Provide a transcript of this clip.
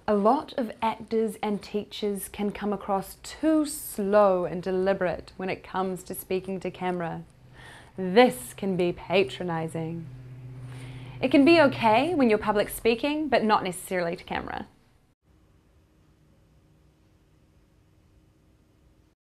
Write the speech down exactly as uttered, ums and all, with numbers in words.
A lot of actors and teachers can come across too slow and deliberate when it comes to speaking to camera. This can be patronizing. It can be okay when you're public speaking, but not necessarily to camera.